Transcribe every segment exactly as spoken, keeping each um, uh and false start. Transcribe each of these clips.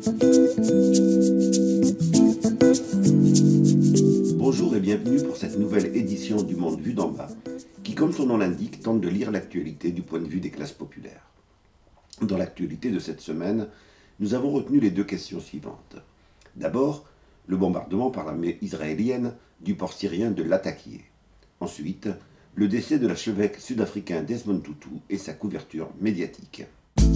Bonjour et bienvenue pour cette nouvelle édition du Monde vu d'en bas, qui, comme son nom l'indique, tente de lire l'actualité du point de vue des classes populaires. Dans l'actualité de cette semaine, nous avons retenu les deux questions suivantes. D'abord, le bombardement par l'armée israélienne du port syrien de Latakia. Ensuite, le décès de l'archevêque sud-africain Desmond Tutu et sa couverture médiatique.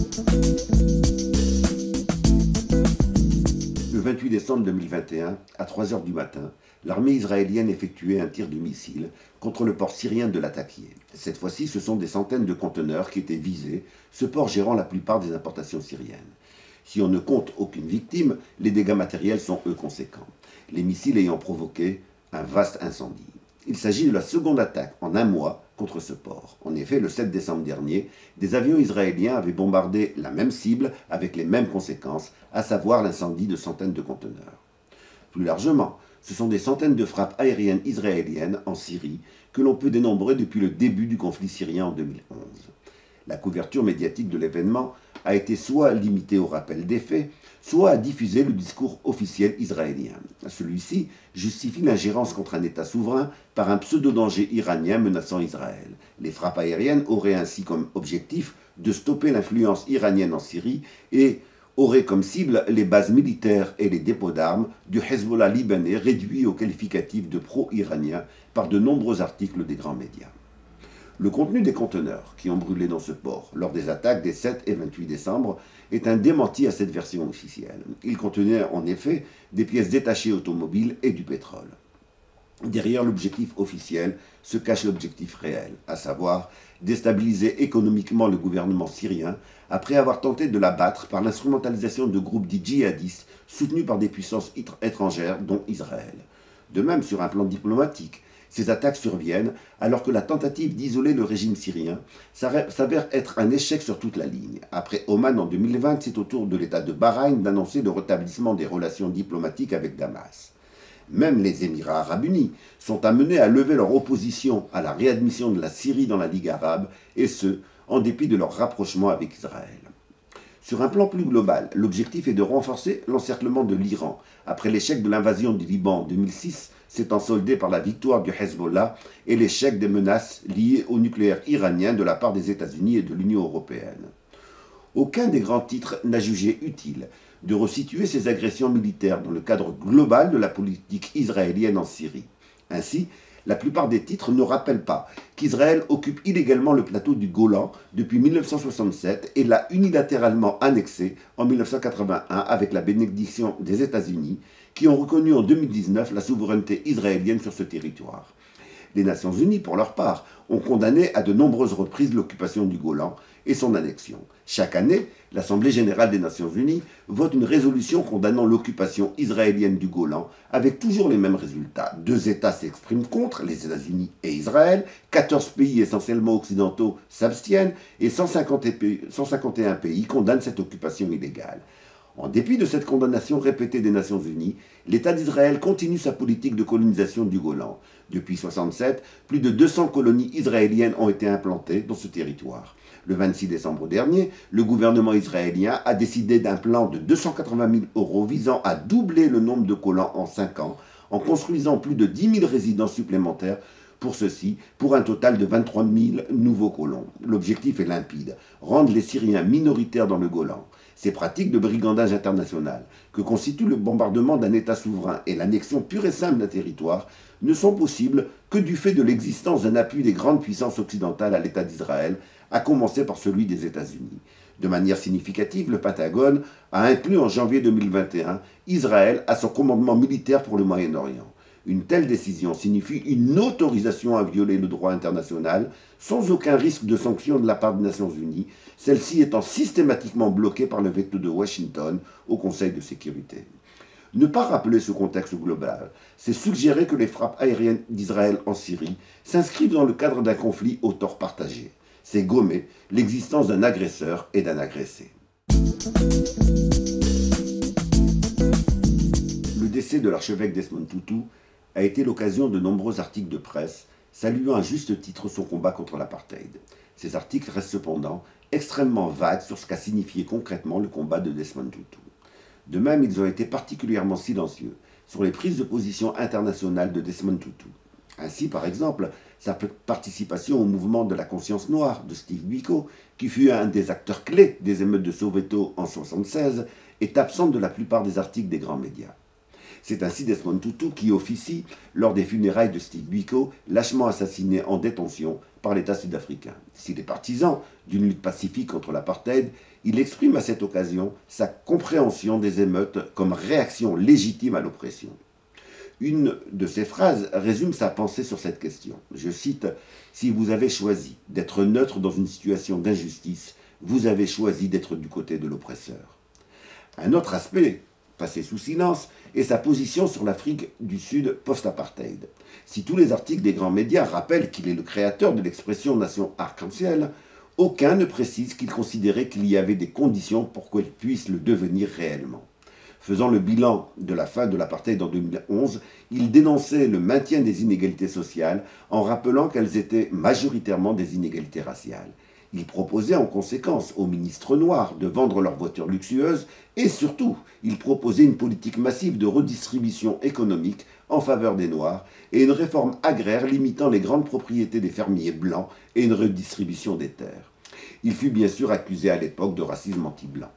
Le vingt-huit décembre deux mille vingt et un, à trois heures du matin, l'armée israélienne effectuait un tir de missile contre le port syrien de Latakia. Cette fois-ci, ce sont des centaines de conteneurs qui étaient visés, ce port gérant la plupart des importations syriennes. Si on ne compte aucune victime, les dégâts matériels sont eux conséquents, les missiles ayant provoqué un vaste incendie. Il s'agit de la seconde attaque en un mois contre ce port. En effet, le sept décembre dernier, des avions israéliens avaient bombardé la même cible avec les mêmes conséquences, à savoir l'incendie de centaines de conteneurs. Plus largement, ce sont des centaines de frappes aériennes israéliennes en Syrie que l'on peut dénombrer depuis le début du conflit syrien en deux mille onze. La couverture médiatique de l'événement a été soit limitée au rappel des faits, soit à diffuser le discours officiel israélien. Celui-ci justifie l'ingérence contre un État souverain par un pseudo-danger iranien menaçant Israël. Les frappes aériennes auraient ainsi comme objectif de stopper l'influence iranienne en Syrie et auraient comme cible les bases militaires et les dépôts d'armes du Hezbollah libanais réduits au qualificatif de pro-iranien par de nombreux articles des grands médias. Le contenu des conteneurs qui ont brûlé dans ce port lors des attaques des sept et vingt-huit décembre est un démenti à cette version officielle. Il contenait en effet des pièces détachées automobiles et du pétrole. Derrière l'objectif officiel se cache l'objectif réel, à savoir déstabiliser économiquement le gouvernement syrien après avoir tenté de l'abattre par l'instrumentalisation de groupes dits djihadistes soutenus par des puissances étrangères dont Israël. De même, sur un plan diplomatique, ces attaques surviennent alors que la tentative d'isoler le régime syrien s'avère être un échec sur toute la ligne. Après Oman en deux mille vingt, c'est au tour de l'État de Bahreïn d'annoncer le rétablissement des relations diplomatiques avec Damas. Même les Émirats arabes unis sont amenés à lever leur opposition à la réadmission de la Syrie dans la Ligue arabe, et ce, en dépit de leur rapprochement avec Israël. Sur un plan plus global, l'objectif est de renforcer l'encerclement de l'Iran, après l'échec de l'invasion du Liban en deux mille six, s'étant soldé par la victoire du Hezbollah et l'échec des menaces liées au nucléaire iranien de la part des États-Unis et de l'Union européenne. Aucun des grands titres n'a jugé utile de resituer ces agressions militaires dans le cadre global de la politique israélienne en Syrie. Ainsi, la plupart des titres ne rappellent pas qu'Israël occupe illégalement le plateau du Golan depuis mille neuf cent soixante-sept et l'a unilatéralement annexé en mille neuf cent quatre-vingt-un avec la bénédiction des États-Unis, qui ont reconnu en deux mille dix-neuf la souveraineté israélienne sur ce territoire. Les Nations Unies, pour leur part, ont condamné à de nombreuses reprises l'occupation du Golan et son annexion. Chaque année, l'Assemblée générale des Nations Unies vote une résolution condamnant l'occupation israélienne du Golan, avec toujours les mêmes résultats. Deux États s'expriment contre, les États-Unis et Israël, quatorze pays essentiellement occidentaux s'abstiennent, et cent cinquante et un pays condamnent cette occupation illégale. En dépit de cette condamnation répétée des Nations Unies, l'État d'Israël continue sa politique de colonisation du Golan. Depuis mille neuf cent soixante-sept, plus de deux cents colonies israéliennes ont été implantées dans ce territoire. Le vingt-six décembre dernier, le gouvernement israélien a décidé d'un plan de deux cent quatre-vingt mille euros visant à doubler le nombre de colons en cinq ans, en construisant plus de dix mille résidences supplémentaires pour ceux-ci, pour un total de vingt-trois mille nouveaux colons. L'objectif est limpide, rendre les Syriens minoritaires dans le Golan. Ces pratiques de brigandage international, que constitue le bombardement d'un État souverain et l'annexion pure et simple d'un territoire, ne sont possibles que du fait de l'existence d'un appui des grandes puissances occidentales à l'État d'Israël, à commencer par celui des États-Unis. De manière significative, le Pentagone a inclus en janvier deux mille vingt et un Israël à son commandement militaire pour le Moyen-Orient. Une telle décision signifie une autorisation à violer le droit international sans aucun risque de sanction de la part des Nations Unies, celle-ci étant systématiquement bloquée par le veto de Washington au Conseil de sécurité. Ne pas rappeler ce contexte global, c'est suggérer que les frappes aériennes d'Israël en Syrie s'inscrivent dans le cadre d'un conflit au tort partagé. C'est gommer l'existence d'un agresseur et d'un agressé. Le décès de l'archevêque Desmond Tutu a été l'occasion de nombreux articles de presse saluant à juste titre son combat contre l'apartheid. Ces articles restent cependant extrêmement vagues sur ce qu'a signifié concrètement le combat de Desmond Tutu. De même, ils ont été particulièrement silencieux sur les prises de position internationales de Desmond Tutu. Ainsi, par exemple, sa participation au mouvement de la conscience noire de Steve Biko, qui fut un des acteurs clés des émeutes de Soweto en mille neuf cent soixante-seize, est absente de la plupart des articles des grands médias. C'est ainsi Desmond Tutu qui officie lors des funérailles de Steve Biko, lâchement assassiné en détention par l'État sud-africain. S'il est partisan d'une lutte pacifique contre l'apartheid, il exprime à cette occasion sa compréhension des émeutes comme réaction légitime à l'oppression. Une de ses phrases résume sa pensée sur cette question. Je cite « Si vous avez choisi d'être neutre dans une situation d'injustice, vous avez choisi d'être du côté de l'oppresseur. » Un autre aspect, passé sous silence, est sa position sur l'Afrique du Sud post-apartheid. Si tous les articles des grands médias rappellent qu'il est le créateur de l'expression nation arc-en-ciel, aucun ne précise qu'il considérait qu'il y avait des conditions pour qu'elle puisse le devenir réellement. Faisant le bilan de la fin de l'apartheid en deux mille onze, il dénonçait le maintien des inégalités sociales en rappelant qu'elles étaient majoritairement des inégalités raciales. Il proposait en conséquence aux ministres noirs de vendre leurs voitures luxueuses et surtout, il proposait une politique massive de redistribution économique en faveur des Noirs et une réforme agraire limitant les grandes propriétés des fermiers blancs et une redistribution des terres. Il fut bien sûr accusé à l'époque de racisme anti-blanc.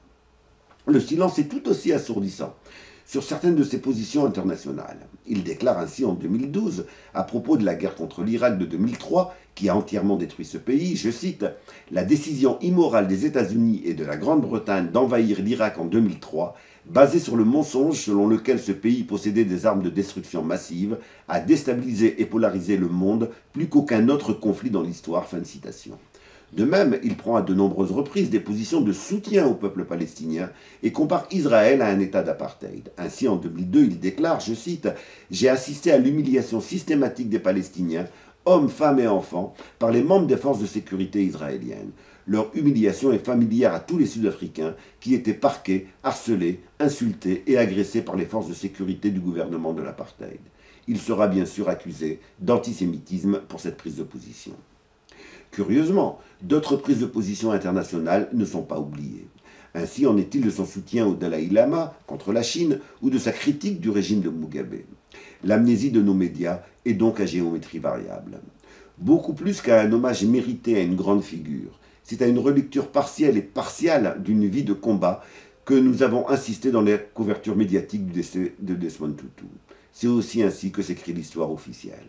Le silence est tout aussi assourdissant sur certaines de ses positions internationales. Il déclare ainsi en deux mille douze, à propos de la guerre contre l'Irak de deux mille trois, qui a entièrement détruit ce pays, je cite, « La décision immorale des États-Unis et de la Grande-Bretagne d'envahir l'Irak en deux mille trois, basée sur le mensonge selon lequel ce pays possédait des armes de destruction massive, a déstabilisé et polarisé le monde plus qu'aucun autre conflit dans l'histoire. » Fin de citation. De même, il prend à de nombreuses reprises des positions de soutien au peuple palestinien et compare Israël à un état d'apartheid. Ainsi, en deux mille deux, il déclare, je cite, « J'ai assisté à l'humiliation systématique des Palestiniens, hommes, femmes et enfants, par les membres des forces de sécurité israéliennes. Leur humiliation est familière à tous les Sud-Africains qui étaient parqués, harcelés, insultés et agressés par les forces de sécurité du gouvernement de l'apartheid. Il sera bien sûr accusé d'antisémitisme pour cette prise de position. » Curieusement, d'autres prises de position internationales ne sont pas oubliées. Ainsi en est-il de son soutien au Dalai Lama contre la Chine ou de sa critique du régime de Mugabe. L'amnésie de nos médias est donc à géométrie variable. Beaucoup plus qu'à un hommage mérité à une grande figure, c'est à une relecture partielle et partiale d'une vie de combat que nous avons insisté dans les couvertures médiatiques du décès de Desmond Tutu. C'est aussi ainsi que s'écrit l'histoire officielle.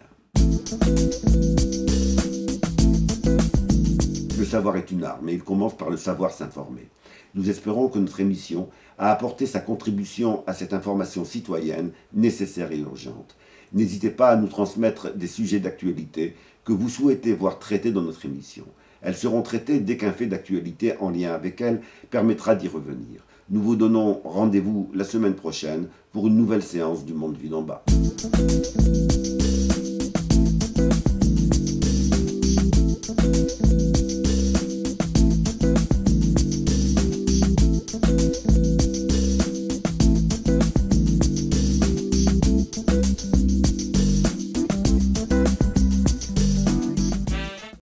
Le savoir est une arme et il commence par le savoir s'informer. Nous espérons que notre émission a apporté sa contribution à cette information citoyenne nécessaire et urgente. N'hésitez pas à nous transmettre des sujets d'actualité que vous souhaitez voir traités dans notre émission. Elles seront traitées dès qu'un fait d'actualité en lien avec elles permettra d'y revenir. Nous vous donnons rendez-vous la semaine prochaine pour une nouvelle séance du Monde vu d'en bas.